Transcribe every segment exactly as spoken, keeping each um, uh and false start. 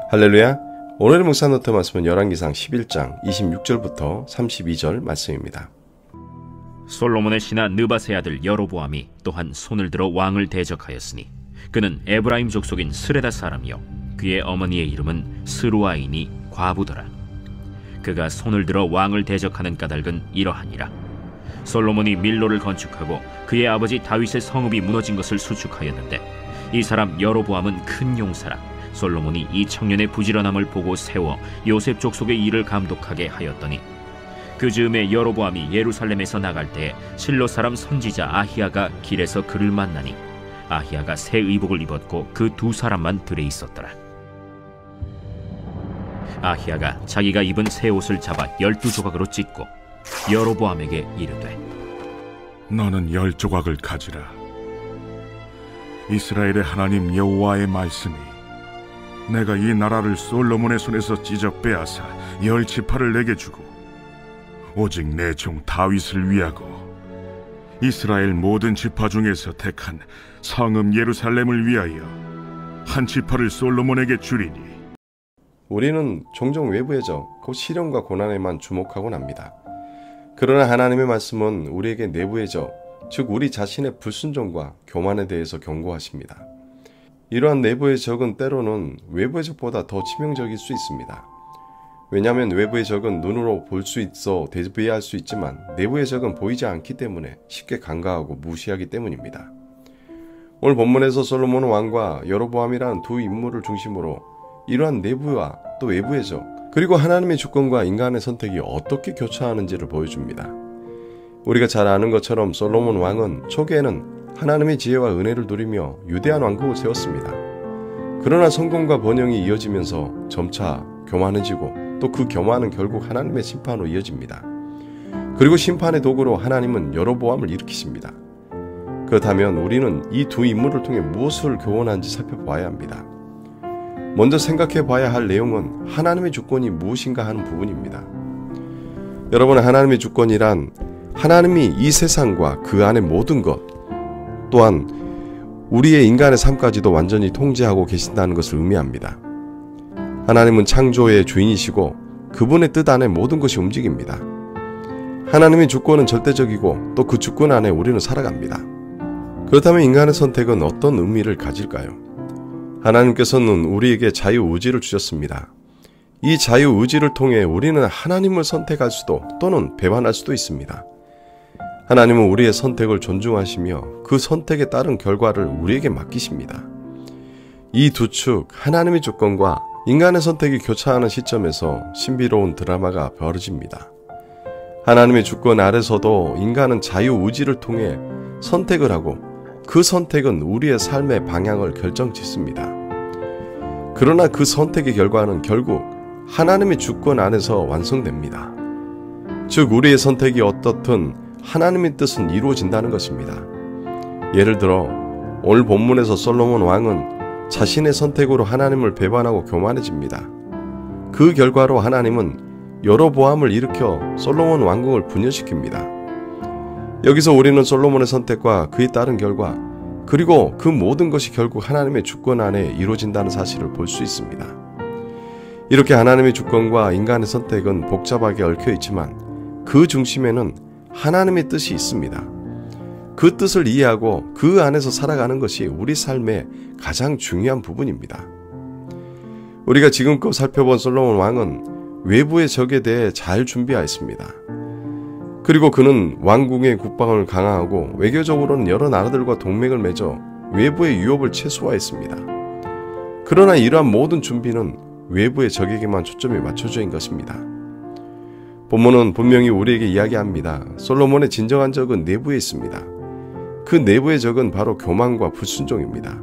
할렐루야. 오늘의 묵상 노트 말씀은 열왕기상 십일 장 이십육 절부터 삼십이 절 말씀입니다. 솔로몬의 신하 느밧의 아들 여로보암이 또한 손을 들어 왕을 대적하였으니 그는 에브라임 족속인 스레다 사람이요 그의 어머니의 이름은 스루아이니 과부더라. 그가 손을 들어 왕을 대적하는 까닭은 이러하니라. 솔로몬이 밀로를 건축하고 그의 아버지 다윗의 성읍이 무너진 것을 수축하였는데 이 사람 여로보암은 큰 용사라. 솔로몬이 이 청년의 부지런함을 보고 세워 요셉 족속의 일을 감독하게 하였더니 그 즈음에 여로보암이 예루살렘에서 나갈 때 실로 사람 선지자 아히야가 길에서 그를 만나니 아히야가 새 의복을 입었고 그 두 사람만 들에 있었더라. 아히야가 자기가 입은 새 옷을 잡아 열두 조각으로 찢고 여로보암에게 이르되 너는 열 조각을 가지라. 이스라엘의 하나님 여호와의 말씀이 내가 이 나라를 솔로몬의 손에서 찢어 빼앗아 열 지파를 내게 주고 오직 내 종 다윗을 위하고 이스라엘 모든 지파 중에서 택한 성읍 예루살렘을 위하여 한 지파를 솔로몬에게 주리니. 우리는 종종 외부의 적, 곧 시련과 고난에만 주목하곤 합니다. 그러나 하나님의 말씀은 우리에게 내부의 적, 즉 우리 자신의 불순종과 교만에 대해서 경고하십니다. 이러한 내부의 적은 때로는 외부의 적보다 더 치명적일 수 있습니다. 왜냐하면 외부의 적은 눈으로 볼 수 있어 대비할 수 있지만 내부의 적은 보이지 않기 때문에 쉽게 간과하고 무시하기 때문입니다. 오늘 본문에서 솔로몬 왕과 여로보암이라는 두 인물을 중심으로 이러한 내부와 또 외부의 적, 그리고 하나님의 주권과 인간의 선택이 어떻게 교차하는지를 보여줍니다. 우리가 잘 아는 것처럼 솔로몬 왕은 초기에는 하나님의 지혜와 은혜를 누리며 유대한 왕국을 세웠습니다. 그러나 성공과 번영이 이어지면서 점차 교만해지고 또 그 교만은 결국 하나님의 심판으로 이어집니다. 그리고 심판의 도구로 하나님은 여로보암을 일으키십니다. 그렇다면 우리는 이 두 인물을 통해 무엇을 교훈하는지 살펴봐야 합니다. 먼저 생각해 봐야 할 내용은 하나님의 주권이 무엇인가 하는 부분입니다. 여러분, 하나님의 주권이란 하나님이 이 세상과 그 안의 모든 것, 또한 우리의 인간의 삶까지도 완전히 통제하고 계신다는 것을 의미합니다. 하나님은 창조의 주인이시고 그분의 뜻 안에 모든 것이 움직입니다. 하나님의 주권은 절대적이고 또 그 주권 안에 우리는 살아갑니다. 그렇다면 인간의 선택은 어떤 의미를 가질까요? 하나님께서는 우리에게 자유의지를 주셨습니다. 이 자유의지를 통해 우리는 하나님을 선택할 수도 또는 배반할 수도 있습니다. 하나님은 우리의 선택을 존중하시며 그 선택에 따른 결과를 우리에게 맡기십니다. 이 두 축, 하나님의 주권과 인간의 선택이 교차하는 시점에서 신비로운 드라마가 벌어집니다. 하나님의 주권 아래서도 인간은 자유의지를 통해 선택을 하고 그 선택은 우리의 삶의 방향을 결정짓습니다. 그러나 그 선택의 결과는 결국 하나님의 주권 안에서 완성됩니다. 즉 우리의 선택이 어떻든 하나님의 뜻은 이루어진다는 것입니다. 예를 들어 오늘 본문에서 솔로몬 왕은 자신의 선택으로 하나님을 배반하고 교만해집니다. 그 결과로 하나님은 여로보암을 일으켜 솔로몬 왕국을 분열시킵니다. 여기서 우리는 솔로몬의 선택과 그에 따른 결과, 그리고 그 모든 것이 결국 하나님의 주권 안에 이루어진다는 사실을 볼 수 있습니다. 이렇게 하나님의 주권과 인간의 선택은 복잡하게 얽혀 있지만 그 중심에는 하나님의 뜻이 있습니다. 그 뜻을 이해하고 그 안에서 살아가는 것이 우리 삶의 가장 중요한 부분입니다. 우리가 지금껏 살펴본 솔로몬 왕은 외부의 적에 대해 잘 준비하였습니다. 그리고 그는 왕궁의 국방을 강화하고 외교적으로는 여러 나라들과 동맹을 맺어 외부의 위협을 최소화했습니다. 그러나 이러한 모든 준비는 외부의 적에게만 초점이 맞춰져 있는 것입니다. 본문은 분명히 우리에게 이야기합니다. 솔로몬의 진정한 적은 내부에 있습니다. 그 내부의 적은 바로 교만과 불순종입니다.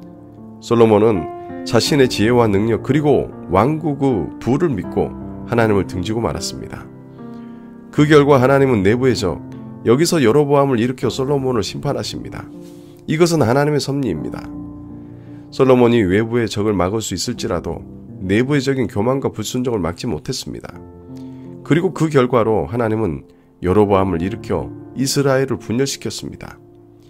솔로몬은 자신의 지혜와 능력 그리고 왕국의 부를 믿고 하나님을 등지고 말았습니다. 그 결과 하나님은 내부의 적, 여기서 여로보암을 일으켜 솔로몬을 심판하십니다. 이것은 하나님의 섭리입니다. 솔로몬이 외부의 적을 막을 수 있을지라도 내부의 적인 교만과 불순종을 막지 못했습니다. 그리고 그 결과로 하나님은 여로보암을 일으켜 이스라엘을 분열시켰습니다.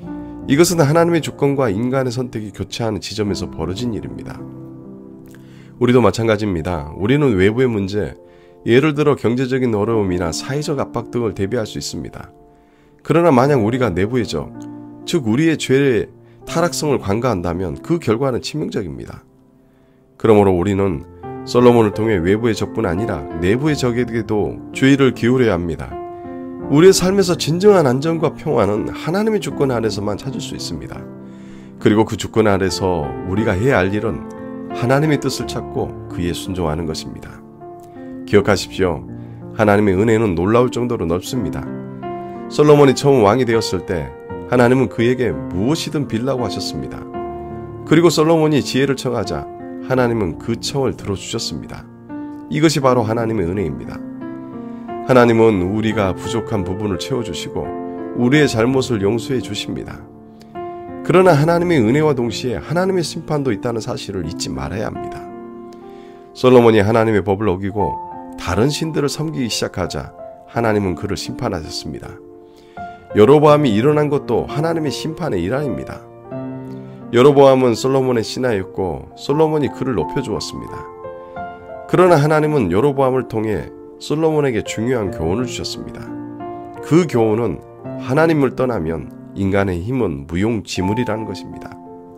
이것은 하나님의 주권과 인간의 선택이 교차하는 지점에서 벌어진 일입니다. 우리도 마찬가지입니다. 우리는 외부의 문제, 예를 들어 경제적인 어려움이나 사회적 압박 등을 대비할 수 있습니다. 그러나 만약 우리가 내부의 적, 즉 우리의 죄의 타락성을 관가한다면 그 결과는 치명적입니다. 그러므로 우리는 솔로몬을 통해 외부의 적뿐 아니라 내부의 적에게도 주의를 기울여야 합니다. 우리의 삶에서 진정한 안정과 평화는 하나님의 주권 아래서만 찾을 수 있습니다. 그리고 그 주권 아래서 우리가 해야 할 일은 하나님의 뜻을 찾고 그에 순종하는 것입니다. 기억하십시오. 하나님의 은혜는 놀라울 정도로 넓습니다. 솔로몬이 처음 왕이 되었을 때 하나님은 그에게 무엇이든 빌라고 하셨습니다. 그리고 솔로몬이 지혜를 청하자 하나님은 그 청을 들어주셨습니다. 이것이 바로 하나님의 은혜입니다. 하나님은 우리가 부족한 부분을 채워주시고 우리의 잘못을 용서해 주십니다. 그러나 하나님의 은혜와 동시에 하나님의 심판도 있다는 사실을 잊지 말아야 합니다. 솔로몬이 하나님의 법을 어기고 다른 신들을 섬기기 시작하자 하나님은 그를 심판하셨습니다. 여로보암이 일어난 것도 하나님의 심판의 일환입니다. 여로보암은 솔로몬의 신하였고 솔로몬이 그를 높여주었습니다. 그러나 하나님은 여로보암을 통해 솔로몬에게 중요한 교훈을 주셨습니다. 그 교훈은 하나님을 떠나면 인간의 힘은 무용지물이라는 것입니다.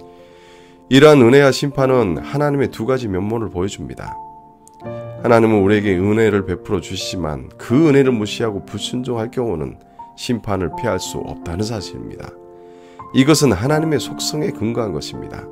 이러한 은혜와 심판은 하나님의 두 가지 면모를 보여줍니다. 하나님은 우리에게 은혜를 베풀어 주시지만 그 은혜를 무시하고 불순종할 경우는 심판을 피할 수 없다는 사실입니다. 이것은 하나님의 속성에 근거한 것입니다.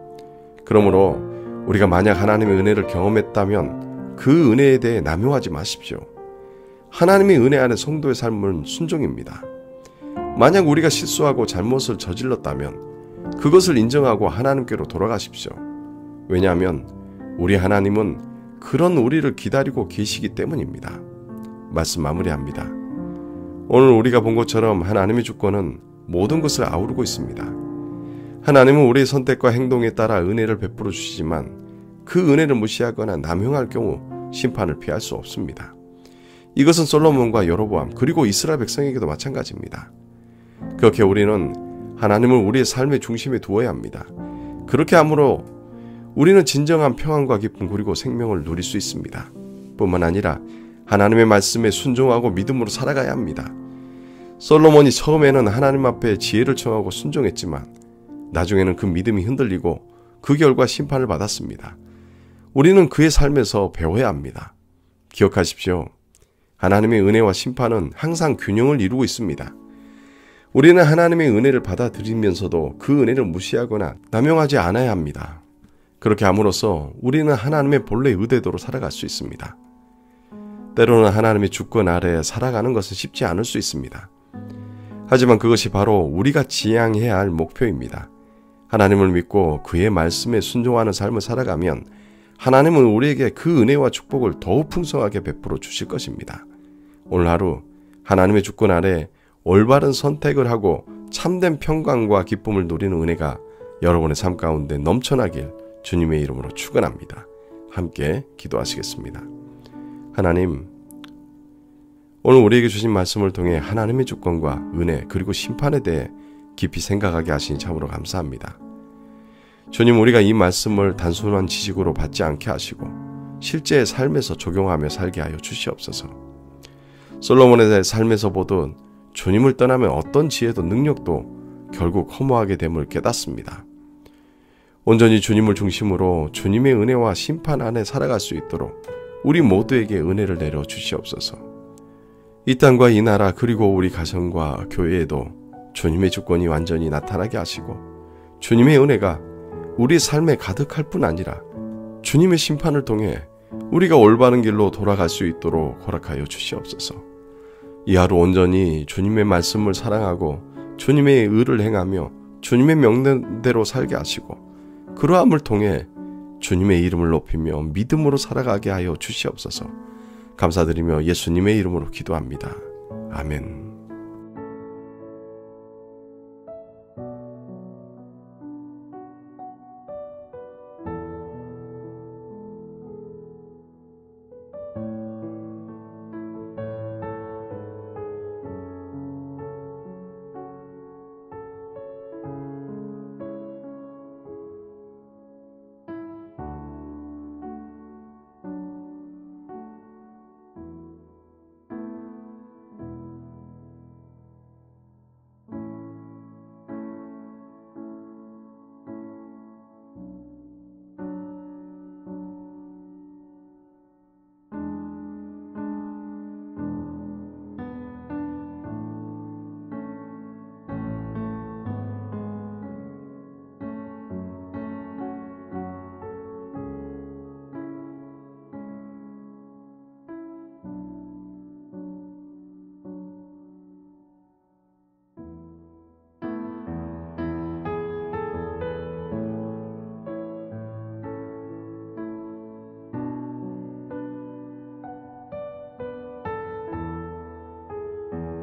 그러므로 우리가 만약 하나님의 은혜를 경험했다면 그 은혜에 대해 남용하지 마십시오. 하나님의 은혜 안에 성도의 삶은 순종입니다. 만약 우리가 실수하고 잘못을 저질렀다면 그것을 인정하고 하나님께로 돌아가십시오. 왜냐하면 우리 하나님은 그런 우리를 기다리고 계시기 때문입니다. 말씀 마무리합니다. 오늘 우리가 본 것처럼 하나님의 주권은 모든 것을 아우르고 있습니다. 하나님은 우리의 선택과 행동에 따라 은혜를 베풀어 주시지만 그 은혜를 무시하거나 남용할 경우 심판을 피할 수 없습니다. 이것은 솔로몬과 여로보암 그리고 이스라엘 백성에게도 마찬가지입니다. 그렇게 우리는 하나님을 우리의 삶의 중심에 두어야 합니다. 그렇게 함으로 우리는 진정한 평안과 기쁨 그리고 생명을 누릴 수 있습니다. 뿐만 아니라 하나님의 말씀에 순종하고 믿음으로 살아가야 합니다. 솔로몬이 처음에는 하나님 앞에 지혜를 청하고 순종했지만 나중에는 그 믿음이 흔들리고 그 결과 심판을 받았습니다. 우리는 그의 삶에서 배워야 합니다. 기억하십시오. 하나님의 은혜와 심판은 항상 균형을 이루고 있습니다. 우리는 하나님의 은혜를 받아들이면서도 그 은혜를 무시하거나 남용하지 않아야 합니다. 그렇게 함으로써 우리는 하나님의 본래 의대도로 살아갈 수 있습니다. 때로는 하나님의 주권 아래에 살아가는 것은 쉽지 않을 수 있습니다. 하지만 그것이 바로 우리가 지향해야 할 목표입니다. 하나님을 믿고 그의 말씀에 순종하는 삶을 살아가면 하나님은 우리에게 그 은혜와 축복을 더욱 풍성하게 베풀어 주실 것입니다. 오늘 하루 하나님의 주권 아래 올바른 선택을 하고 참된 평강과 기쁨을 누리는 은혜가 여러분의 삶 가운데 넘쳐나길 주님의 이름으로 축원합니다. 함께 기도하시겠습니다. 하나님, 오늘 우리에게 주신 말씀을 통해 하나님의 주권과 은혜 그리고 심판에 대해 깊이 생각하게 하시니 참으로 감사합니다. 주님, 우리가 이 말씀을 단순한 지식으로 받지 않게 하시고 실제의 삶에서 적용하며 살게 하여 주시옵소서. 솔로몬의 삶에서 보던 주님을 떠나면 어떤 지혜도 능력도 결국 허무하게 됨을 깨닫습니다. 온전히 주님을 중심으로 주님의 은혜와 심판 안에 살아갈 수 있도록 우리 모두에게 은혜를 내려 주시옵소서. 이 땅과 이 나라 그리고 우리 가정과 교회에도 주님의 주권이 완전히 나타나게 하시고 주님의 은혜가 우리 삶에 가득할 뿐 아니라 주님의 심판을 통해 우리가 올바른 길로 돌아갈 수 있도록 허락하여 주시옵소서. 이 하루 온전히 주님의 말씀을 사랑하고 주님의 의를 행하며 주님의 명령대로 살게 하시고 그러함을 통해 주님의 이름을 높이며 믿음으로 살아가게 하여 주시옵소서. 감사드리며 예수님의 이름으로 기도합니다. 아멘.